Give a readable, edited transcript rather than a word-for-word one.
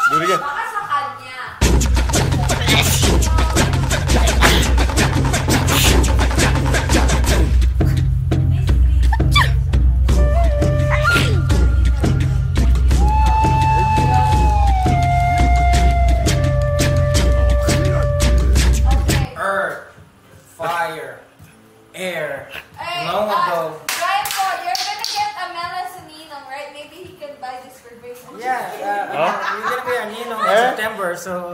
Do it again. Baka sa kanya. Earth, fire, air. Hey, Long ago. Bryan, you're gonna get a Melasaninong, right? Maybe he could buy this for Christmas. Yeah, you're gonna be a Ninong in September, so.